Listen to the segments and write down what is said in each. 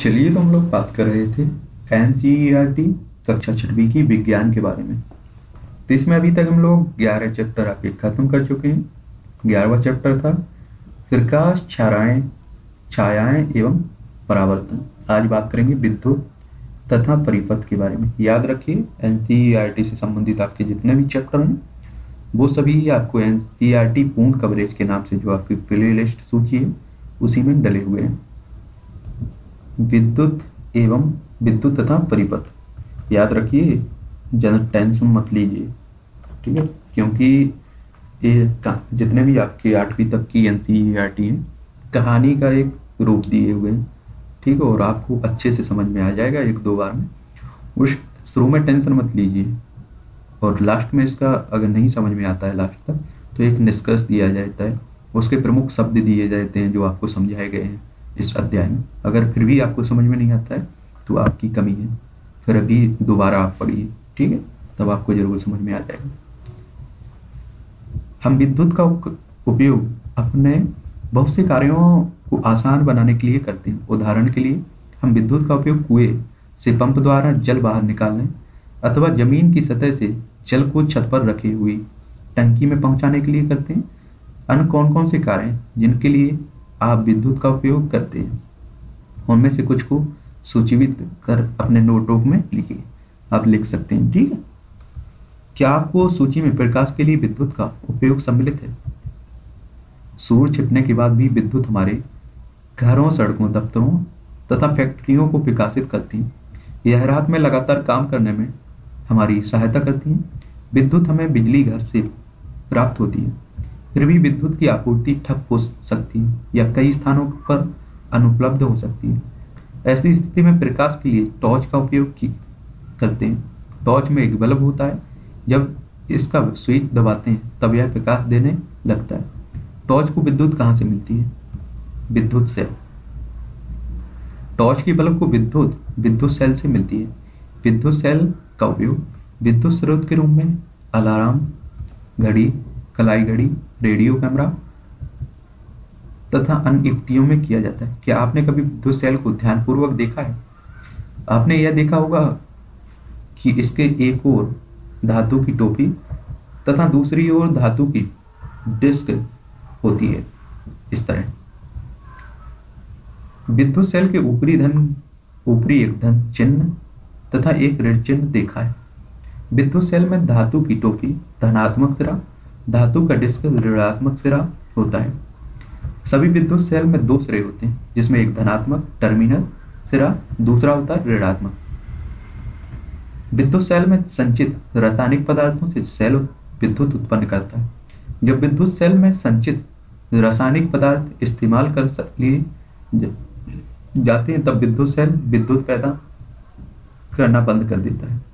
चलिए, तो हम लोग बात कर रहे थे एनसीईआरटी कक्षा छठवीं की विज्ञान के बारे में। तो इसमें अभी तक हम लोग 11 चैप्टर आपके खत्म कर चुके हैं। 11वां चैप्टर था प्रकाश, छायाएं छायाएं एवं परावर्तन। आज बात करेंगे विद्युत तथा परिपथ के बारे में। याद रखिए, एनसीईआरटी से संबंधित आपके जितने भी चैप्टर हैं वो सभी आपको एनसीईआरटी पूर्ण कवरेज के नाम से जो आपकी प्ले लिस्ट सूची है उसी में डले हुए हैं। विद्युत तथा परिपथ याद रखिए, ज्यादा टेंशन मत लीजिए, ठीक है, क्योंकि ये जितने भी आपके 8वीं तक की एनसीईआरटी है कहानी का एक रूप दिए हुए हैं, ठीक है, और आपको अच्छे से समझ में आ जाएगा एक दो बार में। उस शुरू में टेंशन मत लीजिए, और लास्ट में इसका अगर नहीं समझ में आता है लास्ट तक तो एक निष्कर्ष दिया जाता है, उसके प्रमुख शब्द दिए जाते हैं जो आपको समझाए गए हैं इस अध्याय में। अगर फिर भी आपको समझ में नहीं आता है तो आपकी कमी है, फिर अभी दोबारा आप पढ़िए, ठीक है, तब आपको जरूर समझ में आ जाएगा। हम विद्युत का उपयोग अपने बहुत से कार्यों को आसान बनाने के लिए करते हैं। उदाहरण के लिए हम विद्युत का उपयोग कुएं से पंप द्वारा जल बाहर निकालने अथवा जमीन की सतह से जल को छत पर रखी हुई टंकी में पहुंचाने के लिए करते हैं। अन्य कौन कौन से कार्य हैं जिनके लिए आप विद्युत का उपयोग करते हैं, उनमें से कुछ को सूचीबद्ध कर अपने नोटबुक में लिखिए। आप लिख सकते हैं, ठीक है। क्या आपको सूची में प्रकाश के लिए विद्युत का उपयोग सम्मिलित है? सूर्य छिपने के बाद भी विद्युत हमारे घरों, सड़कों, दफ्तरों तथा फैक्ट्रियों को प्रकाशित करती है। यह रात में लगातार काम करने में हमारी सहायता करती है। विद्युत हमें बिजली घर से प्राप्त होती है, फिर भी विद्युत की आपूर्ति ठप हो सकती है या कई स्थानों पर अनुपलब्ध हो सकती है। ऐसी स्थिति में प्रकाश के लिए टॉर्च का उपयोग करते हैं। टॉर्च में एक बल्ब होता है, जब इसका स्विच दबाते हैं तब यह प्रकाश देने लगता है। टॉर्च को विद्युत कहाँ से मिलती है? विद्युत सेल। टॉर्च की बल्ब को विद्युत सेल से मिलती है। विद्युत सेल का उपयोग विद्युत स्रोत के रूप में अलार्म, घड़ी, कलाई घड़ी, रेडियो, कैमरा तथा अन्य युक्तियों में किया जाता है। क्या आपने कभी विद्युत सेल को ध्यानपूर्वक देखा है? आपने यह देखा होगा कि इसके एक ओर धातु की टोपी तथा दूसरी ओर धातु की डिस्क होती है, इस तरह। विद्युत सेल के ऊपरी एक धन चिन्ह तथा एक ऋण चिन्ह देखा है। विद्युत सेल में धातु की टोपी धनात्मक सिरा, धातु का डिस्क ऋणात्मक सिरा होता है। सभी विद्युत सेल में दो सिरे होते हैं, जिसमें एक धनात्मक टर्मिनल सिरा, दूसरा होता है ऋणात्मक। विद्युत सेल में संचित रासायनिक पदार्थों से सेल विद्युत उत्पन्न करता है। जब विद्युत सेल में संचित रासायनिक पदार्थ इस्तेमाल कर लिए जाते हैं तब विद्युत सेल विद्युत पैदा करना बंद कर देता है।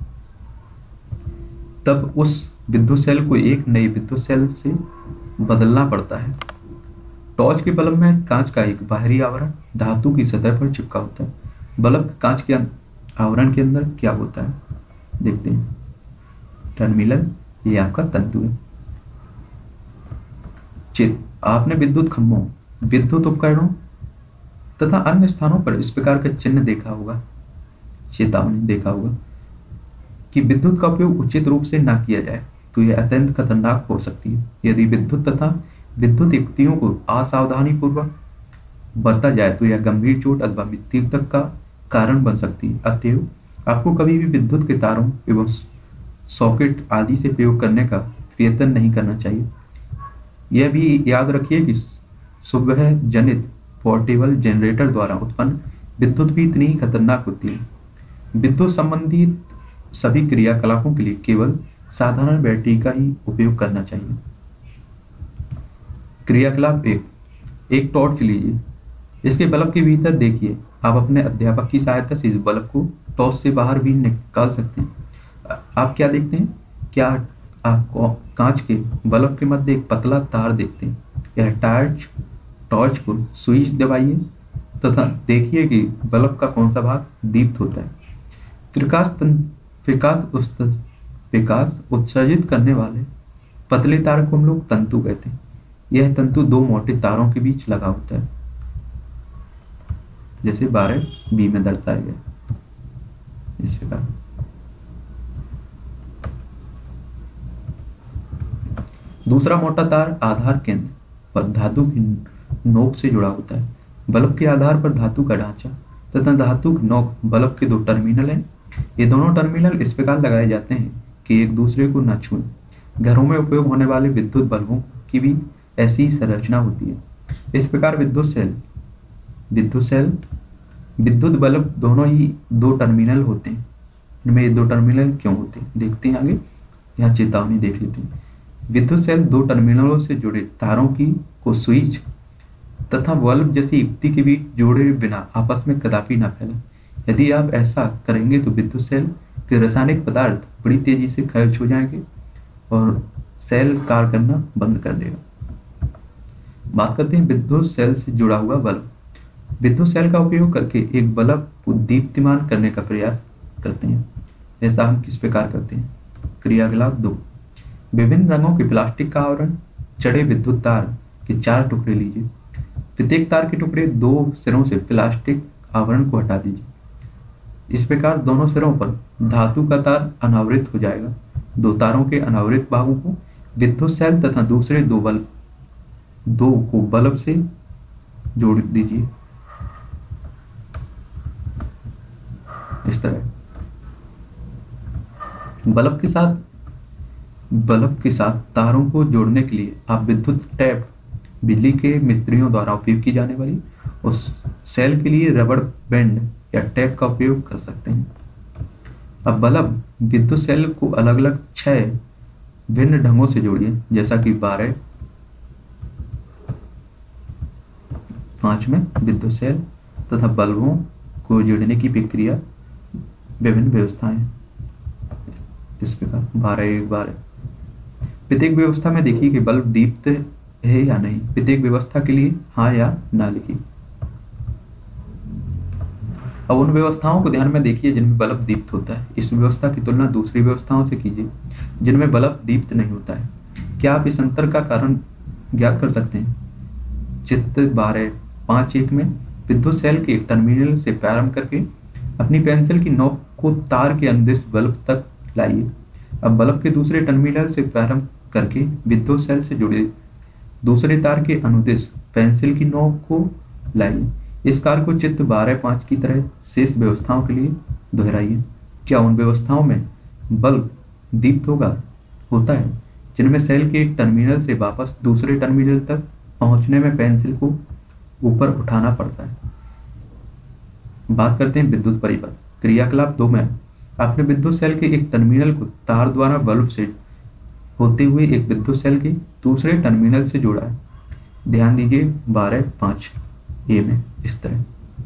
तब उस विद्युत सेल को एक नई विद्युत सेल से बदलना पड़ता है। टॉर्च के बल्ब में कांच का एक बाहरी आवरण धातु की सतह पर चिपका होता है। बल्ब कांच के आवरण के अंदर क्या होता है देखते हैं। टर्मिनल, ये आपका तंतु है। आपने विद्युत खंभों, विद्युत उपकरणों तथा अन्य स्थानों पर इस प्रकार का चिन्ह देखा होगा, चेतावनी देखा होगा कि विद्युत का उपयोग उचित रूप से ना किया जाए तो यह अत्यंत खतरनाक हो सकती है। यदि विद्युत तथा विद्युत युक्तियों को असावधानी पूर्वक बरता जाए तो यह गंभीर चोट अथवा मृत्यु तक का कारण बन सकती है। अतएव आपको कभी भी विद्युत के तारों एवं सॉकेट आदि से प्रयोग करने का प्रयत्न नहीं करना चाहिए। यह भी याद रखिए कि सुबह जनित पोर्टेबल जनरेटर द्वारा उत्पन्न विद्युत भी इतनी ही खतरनाक होती है। विद्युत संबंधित सभी क्रियाकलापों के लिए केवल साधारण बैटरी का ही उपयोग करना चाहिए। क्रियाकलाप एक टॉर्च लीजिए, इसके बल्ब के भीतर देखिए। आप अपने अध्यापक की सहायता से इस बल्ब को टॉर्च से बाहर भी निकाल सकते हैं। आप क्या देखते हैं? क्या आप कांच के बल्ब के मध्य एक पतला तार देखते हैं? यह टॉर्च को स्विच दबाइए तथा देखिए कि बल्ब का कौन सा भाग दीप्त होता है। प्रकाश उत्सर्जित करने वाले पतले तार को हम लोग तंतु कहते हैं। यह तंतु दो मोटे तारों के बीच लगा होता है। जैसे 12 बी में दर्शाया गया इस प्रकार। दूसरा मोटा तार आधार केंद्र पर धातु की नोक से जुड़ा होता है। बल्ब के आधार पर धातु का ढांचा तथा धातु की नोक बल्ब के 2 टर्मिनल हैं। ये दोनों टर्मिनल इस प्रकार लगाए जाते हैं कि एक दूसरे को न छुएं। घरों में उपयोग होने वाले विद्युत बल्बों की भी ऐसी ही संरचना होती है। इस प्रकार विद्युत बल्ब दोनों ही 2 टर्मिनल होते हैं। इनमें ये 2 टर्मिनल क्यों होते हैं देखते हैं आगे। यहाँ चेतावनी देख लेते हैं। विद्युत सेल 2 टर्मिनलों से जुड़े तारों की को स्विच तथा बल्ब जैसी युक्ति के बीच जोड़े बिना आपस में कदापि न फैलें। यदि आप ऐसा करेंगे तो विद्युत सेल के रासायनिक पदार्थ बड़ी तेजी से खर्च हो जाएंगे और सेल कार्य करना बंद कर देगा। बात करते हैं विद्युत सेल से जुड़ा हुआ बल्ब। विद्युत सेल का उपयोग करके एक बल्ब को दीप्तिमान करने का प्रयास करते हैं। ऐसा हम किस प्रकार करते हैं। क्रियाकलाप 2। विभिन्न रंगों के प्लास्टिक का आवरण चढ़े विद्युत तार के 4 टुकड़े लीजिए। प्रत्येक तार के टुकड़े 2 सिरों से प्लास्टिक आवरण को हटा दीजिए। इस प्रकार दोनों सिरों पर धातु का तार अनावृत हो जाएगा। 2 तारों के अनावृत भागों को विद्युत सेल तथा दूसरे 2 को बल्ब से जोड़ दीजिए इस तरह। बल्ब के साथ तारों को जोड़ने के लिए आप विद्युत टैप बिजली के मिस्त्रियों द्वारा उपयोग की जाने वाली उस सेल के लिए रबड़ बैंड या टैप का उपयोग कर सकते हैं। अब बल्ब विद्युत सेल को अलग अलग 6 भिन्न ढंगों से जोड़िए, जैसा कि 12 5 में विद्युत सेल तथा बल्बों को जोड़ने की प्रक्रिया विभिन्न व्यवस्थाएं इस प्रकार 12 प्रत्येक व्यवस्था में देखिए कि बल्ब दीप्त है या नहीं। प्रत्येक व्यवस्था के लिए हाँ या ना लिखिए। अब उन व्यवस्थाओं को ध्यान में देखिए जिनमें बल्ब दीप्त होता है। इस व्यवस्था की तुलना दूसरी व्यवस्थाओं से कीजिए जिनमें बल्ब दीप्त नहीं होता है। क्या आप इस अंतर का कारण ज्ञात कर सकते हैं। चित्र 12.5.1 में विद्युत सेल के एक टर्मिनल से प्रारंभ करके अपनी पेंसिल की नोक को तार के अनुदिश बल्ब तक लाइए। अब बल्ब के दूसरे टर्मिनल से प्रारंभ करके विद्युत सेल से जुड़े दूसरे तार के अनुदिश पेंसिल की नोक को लाइए। इस कार्य को चित्र 12.5 की तरह शेष व्यवस्थाओं के लिए दोहराइए। क्या उन व्यवस्थाओं में बल्ब दीप्त होता है जिनमें सेल के एक टर्मिनल से वापस दूसरे टर्मिनल तक पहुंचने में पेंसिल को ऊपर उठाना पड़ता है। बात करते हैं विद्युत परिपथ। क्रियाकलाप 2 में आपने विद्युत सेल के एक टर्मिनल को तार द्वारा बल्ब से होते हुए एक विद्युत सेल के दूसरे टर्मिनल से जोड़ा है। ध्यान दीजिए 12.5 में इस तरह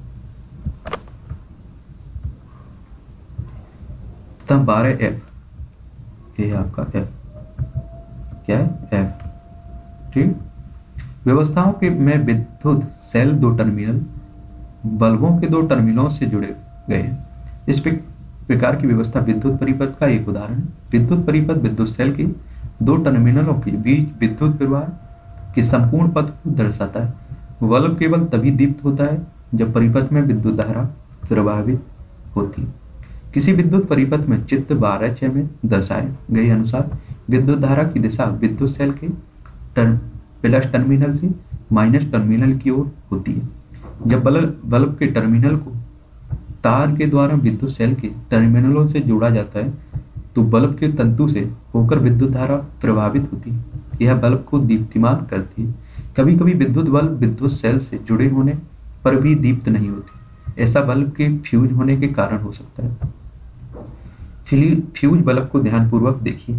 तथा 12F ये आपका F क्या है F ठीक। व्यवस्थाओं के में विद्युत सेल 2 टर्मिनल बल्बों के 2 टर्मिनलों से जुड़े गए हैं। इस प्रकार की व्यवस्था विद्युत परिपथ का एक उदाहरण है। विद्युत परिपथ विद्युत सेल के 2 टर्मिनलों के बीच विद्युत प्रवाह के संपूर्ण पथ को दर्शाता है। बल्ब केवल तभी दीप्त होता है जब परिपथ में विद्युत धारा प्रवाहित होती है। किसी विद्युत परिपथ में चित्र 12.6 में दर्शाए गए अनुसार विद्युत धारा की दिशा विद्युत सेल के प्लस टर्मिनल से माइनस टर्मिनल की ओर होती है। जब बल्ब के टर्मिनल को तार के द्वारा विद्युत सेल के टर्मिनलों से जोड़ा जाता है तो बल्ब के तंतु से होकर विद्युत धारा प्रभावित होती है। यह बल्ब को दीप्तिमान करती है। कभी कभी विद्युत बल्ब विद्युत सेल से जुड़े होने पर भी दीप्त नहीं होती। ऐसा बल्ब के फ्यूज होने के कारण हो सकता है। फ्यूज बल्ब को ध्यानपूर्वक देखिए।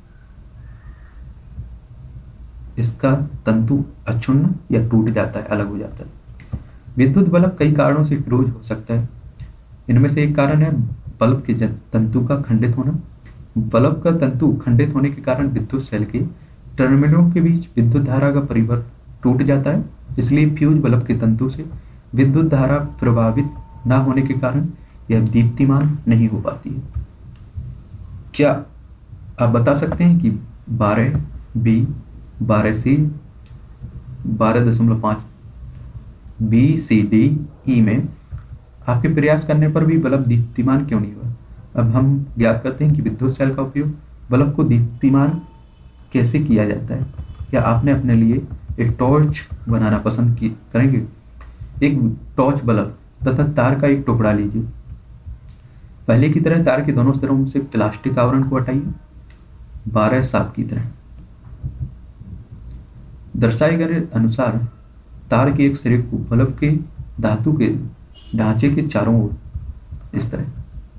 इसका तंतु अक्षुण्ण या टूट जाता है, अलग हो जाता है। विद्युत बल्ब कई कारणों से फ्यूज हो सकता है। इनमें से एक कारण है बल्ब के तंतु का खंडित होना। बल्ब का तंतु खंडित होने के कारण विद्युत सेल के टर्मिनलों के बीच विद्युत धारा का परिवर्तन टूट जाता है। इसलिए फ्यूज बल्ब के तंतु से विद्युत धारा प्रभावित न होने के कारण यह दीप्तिमान नहीं हो पाती है। क्या आप बता सकते हैं कि 12B 12C 12.5 BCDE में आपके प्रयास करने पर भी बल्ब दीप्तिमान क्यों नहीं हुआ? अब हम ज्ञात करते हैं कि विद्युत सेल का उपयोग बल्ब को दीप्तिमान कैसे किया जाता है। क्या आपने अपने लिए एक टॉर्च बनाना पसंद करेंगे? एक टॉर्च बल्ब तथा तार का एक टुकड़ा लीजिए। पहले की तरह तार के दोनों सिरों से प्लास्टिक आवरण को हटाइए 12 सांप की तरह। दर्शाए गए अनुसार तार के एक सिरे को बल्ब के धातु के ढांचे के चारों ओर इस तरह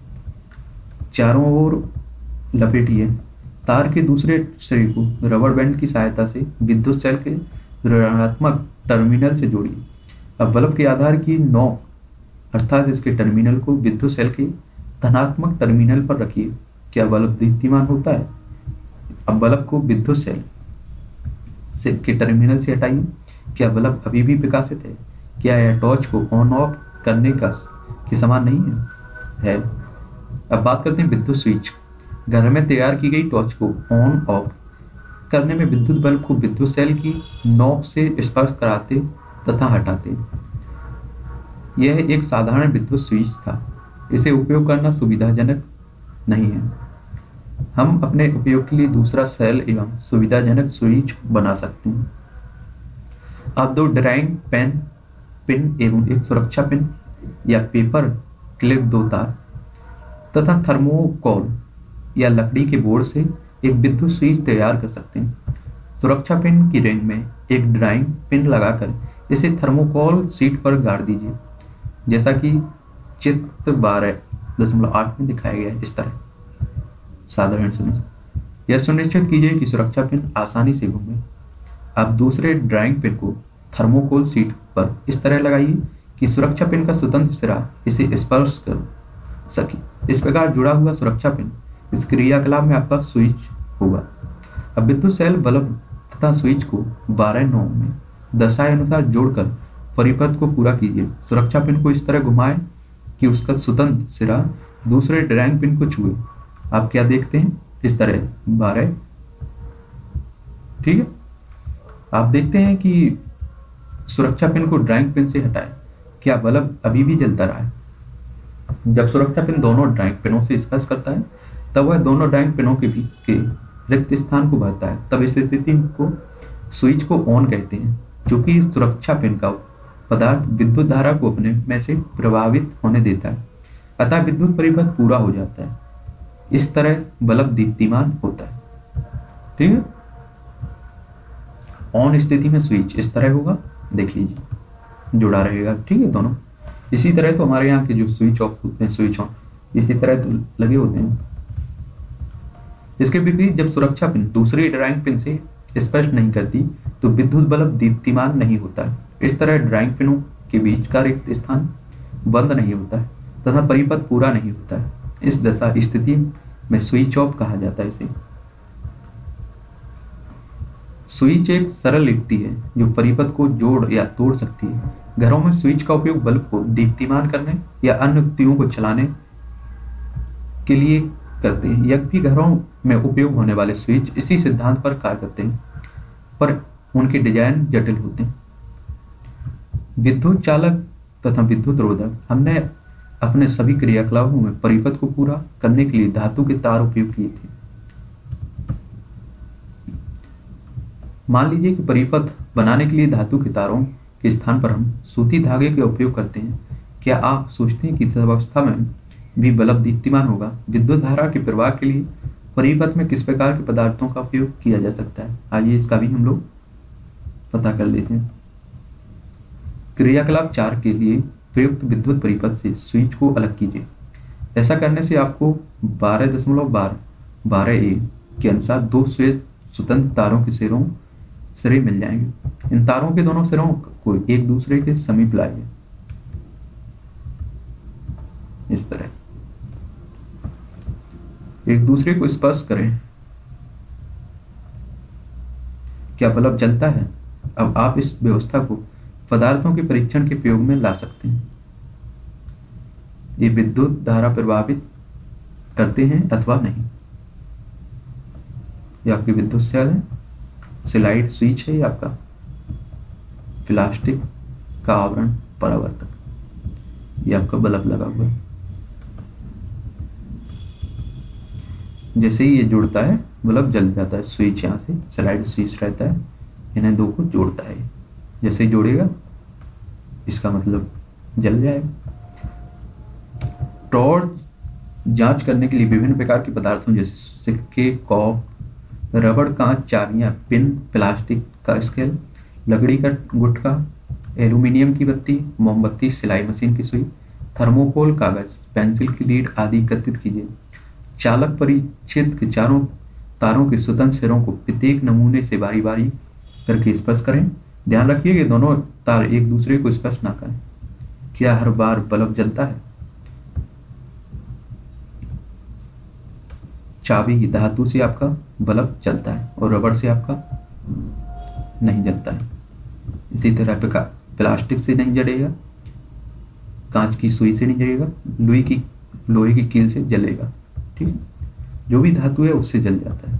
चारों ओर लपेटिए। तार के दूसरे सिरे को रबर बैंड की सहायता से विद्युत सेल के ऋणात्मक टर्मिनल से जोड़िए। अब बल्ब के आधार की नोक अर्थात इसके टर्मिनल को विद्युत सेल के धनात्मक टर्मिनल पर रखिए। क्या बल्ब दीप्तिमान होता है? अब बल्ब को विद्युत सेल के टर्मिनल से हटाइए। क्या बल्ब अभी भी प्रकाशित है? क्या यह टॉर्च को ऑन ऑफ करने के समान नहीं है? अब बात करते हैं विद्युत स्विच। घर में तैयार की गई टॉर्च को ऑन ऑफ करने में विद्युत बल्ब को विद्युत सेल की नोक से स्पर्श कराते तथा हटाते। यह एक साधारण विद्युत स्विच था। इसे उपयोग करना सुविधाजनक नहीं है। हम अपने उपयोग के लिए दूसरा सेल एवं सुविधाजनक स्विच बना सकते हैं। आप 2 ड्राइंग पिन एवं एक सुरक्षा पिन या पेपर क्लिप, 2 तार तथा थर्मोकोल या लकड़ी के बोर्ड से एक विद्युत स्विच तैयार कर सकते हैं। सुरक्षा पिन की रिंग में एक ड्राइंग पिन लगाकर इसे थर्मोकोल शीट पर गाड़ दीजिए, जैसा कि चित्र 12.8 में दिखाया गया है। इस तरह साधारण सुनिश्चित यह सुनिश्चित कीजिए कि सुरक्षा पिन आसानी से घूमे। आप दूसरे ड्राइंग पिन को थर्मोकोल शीट पर इस तरह लगाइए कि सुरक्षा पिन का स्वतंत्र सिरा इसे स्पर्श कर सके। इस प्रकार जुड़ा हुआ सुरक्षा पिन इस क्रियाकलाप में आपका स्विच होगा। अब विद्युत सेल बल्ब तथा स्विच को 12-9 में दर्शाए अनुसार जोड़कर परिपथ को पूरा कीजिए। सुरक्षा पिन को इस तरह घुमाएं कि उसका स्वतंत्र सिरा दूसरे ड्राइंग पिन को छुए। आप क्या देखते हैं? इस तरह 12, ठीक है। आप देखते हैं कि सुरक्षा पिन को ड्राइंग पिन से हटाएं। क्या बल्ब अभी भी जलता रहा है? जब सुरक्षा पिन दोनों ड्राइंग पिनों से स्पर्श करता है तब वह दोनों ड्राइंग पिनों के बीच के रिक्त स्थान को भरता है। तब इस स्थिति को स्विच को ऑन कहते हैं। चूंकि सुरक्षा पिन का पदार्थ विद्युत धारा को अपने में से प्रभावित होने देता है, अतः विद्युत परिपथ पूरा हो जाता है। इस तरह बल्ब दीप्तिमान होता है। ठीक है। ऑन स्थिति में स्विच इस तरह होगा, देख लीजिए, जुड़ा रहेगा। ठीक है, दोनों इसी तरह। तो हमारे यहाँ के जो स्विच ऑफ होते हैं, स्विच ऑन इसी तरह तो लगे होते हैं। इसके विपरीत जब सुरक्षा पिन दूसरी ड्राइंग पिन से स्पर्श नहीं करती तो विद्युत बल्ब दीप्तिमान नहीं होता है। इस तरह ड्राइंग पिनों के बीच का रिक्त स्थान बंद नहीं होता है तथा परिपथ पूरा नहीं होता है। इस दशा स्थिति में स्विच ऑफ कहा जाता है। इसे स्विच एक सरल युक्ति है जो परिपथ को जोड़ या तोड़ सकती है। घरों में स्विच का उपयोग बल्ब को दीप्तिमान करने या अन्य युक्तियों को चलाने के लिए करते हैं। यह भी घरों में उपयोग होने वाले स्विच इसी सिद्धांत पर कार्य करते हैं, पर उनके डिजाइन जटिल होते हैं। विद्युत चालक तथा विद्युत रोधक। हमने अपने सभी क्रियाकलापों में परिपथ को पूरा करने के लिए धातु के तार उपयोग किए थे। मान लीजिए कि परिपथ बनाने के लिए धातु के तारों के स्थान पर हम सूती धागे का उपयोग करते हैं। क्या आप सोचते हैं कि इस अवस्था में भी बल्ब दीप्तिमान होगा? विद्युत धारा के प्रवाह के लिए परिपथ में किस प्रकार के पदार्थों का उपयोग किया जा सकता है? आइए इसका भी हम लोग पता कर लेते हैं। क्रियाकलाप 4 के लिए प्रयुक्त विद्युत परिपथ से स्विच को अलग कीजिए। ऐसा करने से आपको 12.12a के अनुसार 2 श्वेत स्वतंत्र तारों के सिरे मिल जाएंगे। इन तारों के दोनों सिरों को एक दूसरे के समीप लाइए, इस तरह एक दूसरे को स्पर्श करें। क्या बल्ब जलता है? अब आप इस व्यवस्था को पदार्थों के परीक्षण के प्रयोग में ला सकते हैं। ये विद्युत धारा प्रभावित करते हैं अथवा नहीं। ये आपकी विद्युत सेल है, स्लाइड स्विच है, ये आपका प्लास्टिक का आवरण परावर्तक। ये आपका बल्ब लगा हुआ है। जैसे ही ये जुड़ता है बल्ब जल जाता है। स्विच यहाँ से स्लाइड स्विच रहता है, इन्हें दो को जोड़ता है। जैसे ही जोड़ेगा इसका मतलब जल जाएगा। टॉर्च जांच करने के लिए विभिन्न प्रकार के पदार्थों जैसे सिक्के, कॉक, रबड़, कांच, चाबियां, पिन, प्लास्टिक का स्केल, लकड़ी का गुटखा, एल्यूमिनियम की बत्ती, मोमबत्ती, सिलाई मशीन की सुई, थर्मोकोल, कागज, पेंसिल की लीड आदि एकत्रित कीजिए। चालक परिच्छेद के चारों तारों के स्वतंत्र सिरों को प्रत्येक नमूने से बारी बारी करके स्पर्श करें। ध्यान रखिए कि दोनों तार एक दूसरे को स्पर्श ना करें। क्या हर बार बल्ब जलता है? चाबी धातु से आपका बल्ब जलता है और रबड़ से आपका नहीं जलता है। इसी तरह प्लास्टिक से नहीं जलेगा, कांच की सुई से नहीं जलेगा, लोहे की कील से जलेगा। ठीक है, जो भी धातु है उससे जल जाता है।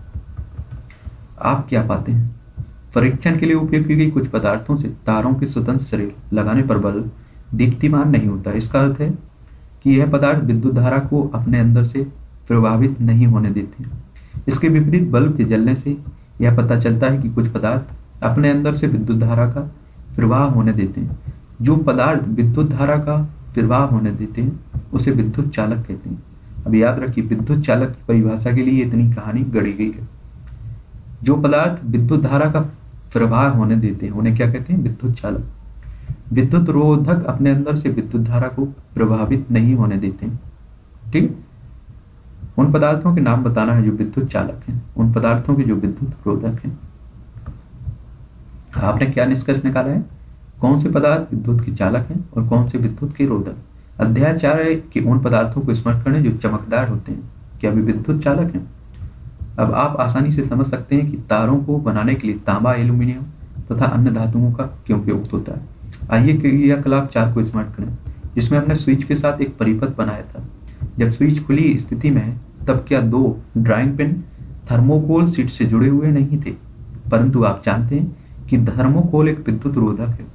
आप क्या पाते हैं? परीक्षण के लिए उपयोग की गई कुछ पदार्थों से तारों के स्वतंत्र सिरे लगाने पर बल्ब दीप्तिमान नहीं होता। इसका अर्थ है कि यह पदार्थ विद्युत धारा को अपने अंदर से प्रभावित नहीं होने देते। इसके विपरीत बल्ब के जलने से यह पता चलता है कि कुछ पदार्थ अपने अंदर से विद्युत धारा का प्रवाह होने देते हैं। जो पदार्थ विद्युत धारा का प्रवाह होने देते हैं उसे विद्युत चालक कहते हैं। अब याद रखिए, विद्युत चालक की परिभाषा के लिए इतनी कहानी गढ़ी गई है। जो पदार्थ विद्युत धारा का प्रवाह होने देते हैं उन्हें क्या कहते हैं? विद्युत चालक। विद्युत रोधक अपने अंदर से विद्युत धारा को प्रभावित नहीं होने देते हैं। ठीक, उन पदार्थों के नाम बताना है जो विद्युत चालक हैं, उन पदार्थों के जो विद्युत रोधक हैं। आपने क्या निष्कर्ष निकाला है? कौन से पदार्थ विद्युत के चालक हैं और कौन से विद्युत के रोधक? अध्याय 4 है कि उन पदार्थों को स्मरण करें जो चमकदार होते हैं, क्या वे विद्युत चालक हैं? अब आप आसानी से समझ सकते हैं कि तारों को बनाने के लिए तांबा, एल्यूमिनियम तथा अन्य धातुओं का क्यों उपयोग होता है। आइए क्रियाकलाप 4 को स्मरण करें, जिसमें हमने स्विच के साथ एक परिपथ बनाया था। जब स्विच खुली स्थिति में है तब क्या 2 ड्राइंग पिन थर्मोकोल शीट से जुड़े हुए नहीं थे, परंतु आप जानते हैं कि थर्मोकोल एक विद्युत रोधक है।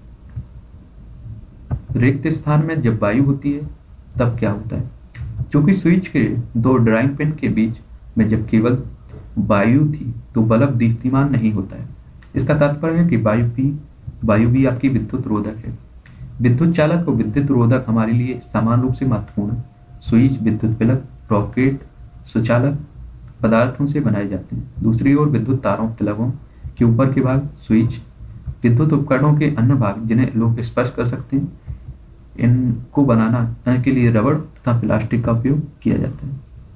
रिक्त स्थान में जब वायु होती है तब क्या होता है? चूंकि स्विच के 2 ड्राइंग पिन के बीच में जब केवल वायु थी तो बल्ब दीप्तिमान नहीं होता है। इसका तात्पर्य है कि वायु भी आपकी विद्युत रोधक है। विद्युत चालक और विद्युत रोधक हमारे लिए समान रूप से महत्वपूर्ण है। स्विच, विद्युत प्लग, रॉकेट, सुचालक पदार्थों से बनाए जाते हैं। दूसरी ओर विद्युत तारों, प्लगों के ऊपर के भाग, स्विच, विद्युत उपकरणों के अन्य भाग जिन्हें लोग स्पर्श कर सकते हैं, इनको बनाना के लिए रबड़ तथा प्लास्टिक का उपयोग किया जाता है।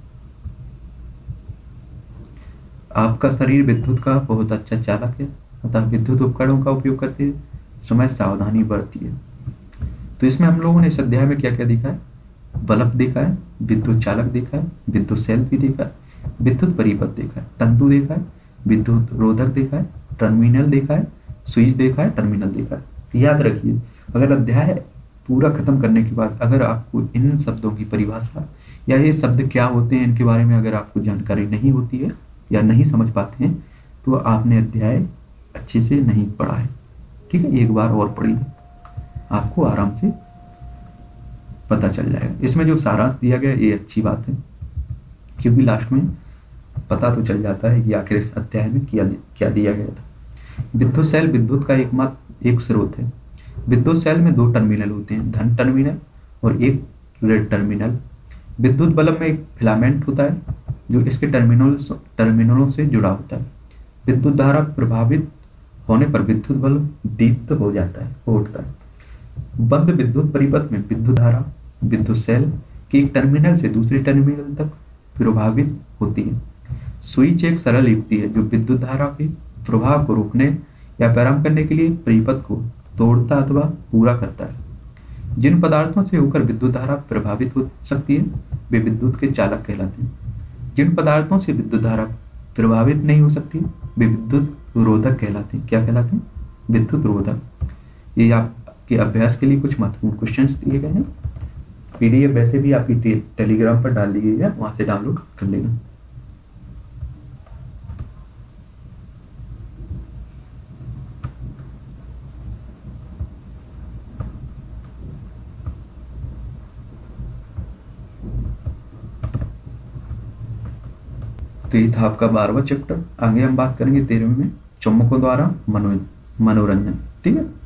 आपका शरीर विद्युत का बहुत अच्छा चालक है, अतः विद्युत उपकरणों का उपयोग करते समय सावधानी बरतिए। तो इसमें हम लोगों ने इस अध्याय में क्या क्या देखा है? बल्ब देखा है, विद्युत चालक देखा है, विद्युत सेल भी देखा है, विद्युत परिपथ देखा है, तंतु देखा है, विद्युत रोधक देखा है, टर्मिनल देखा है, स्विच देखा है, टर्मिनल देखा है। याद रखिए, अगर अध्याय पूरा खत्म करने के बाद अगर आपको इन शब्दों की परिभाषा या ये शब्द क्या होते हैं इनके बारे में अगर आपको जानकारी नहीं होती है या नहीं समझ पाते हैं तो आपने अध्याय अच्छे से नहीं पढ़ा है। ठीक है, एक बार और पढ़िए, आपको आराम से पता चल जाएगा। इसमें जो सारांश दिया गया ये अच्छी बात है, क्योंकि लास्ट में पता तो चल जाता है कि आखिर इस अध्याय में क्या दिया गया था। विद्युत सेल विद्युत का एक स्रोत है। विद्युत सेल में 2 टर्मिनल होते हैं, धन टर्मिनल और एक ऋण टर्मिनल। विद्युत बल्ब में एक फिलामेंट होता है जो इसके टर्मिनलों से जुड़ा होता है। विद्युत धारा प्रभावित होने पर विद्युत बल्ब दीप्त हो जाता है, उठता है। बंद विद्युत परिपथ में विद्युत धारा विद्युत सेल के एक टर्मिनल से दूसरे टर्मिनल तक प्रभावित होती है। स्विच एक सरल युक्ति है जो विद्युत धारा के प्रवाह को रोकने या प्रारंभ करने के लिए परिपथ को तोड़ता अथवा पूरा करता है। जिन पदार्थों से होकर विद्युत धारा प्रभावित हो सकती है वे विद्युत के चालक कहलाते हैं। जिन पदार्थों से विद्युत धारा प्रभावित नहीं हो सकती वे विद्युत रोधक कहलाते हैं। क्या कहलाते हैं? विद्युत रोधक। ये आपके अभ्यास के लिए कुछ महत्वपूर्ण क्वेश्चंस दिए गए हैं। पीडीएफ वैसे भी आपकी टेलीग्राम पर डाल दी गई है, वहां से डाउनलोड कर लेना। तो ये था आपका 12वां चैप्टर। आगे हम बात करेंगे 13वें में, चुम्बकों द्वारा मनोरंजन। ठीक है।